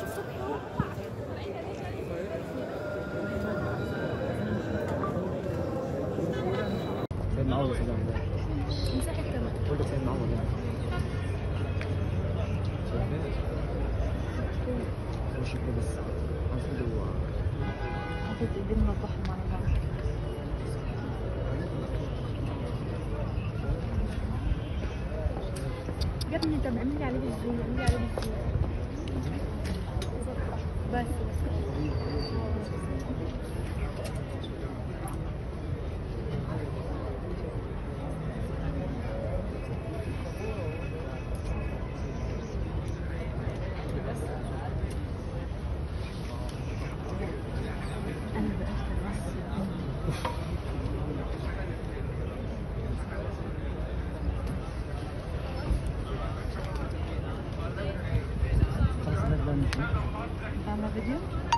سيد معوض مساحة كم؟ قلت سيد معوض وش يكون بس قصدي هو حطيت ايدين نوضحهم على بعض. يا ابني طب اعملي عليه بالزوم، اعملي عليه بالزوم بس تعمل فيديو؟